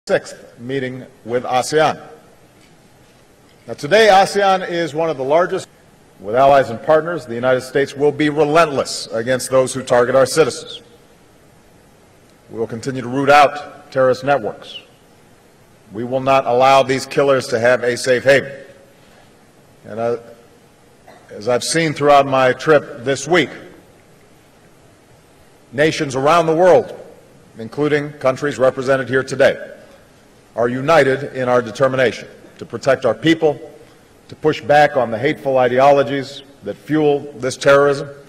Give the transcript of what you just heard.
6th meeting with ASEAN. Now, today, ASEAN is one of the largest. With allies and partners, the United States will be relentless against those who target our citizens. We will continue to root out terrorist networks. We will not allow these killers to have a safe haven. And as I've seen throughout my trip this week, nations around the world, including countries represented here today, are united in our determination to protect our people, to push back on the hateful ideologies that fuel this terrorism,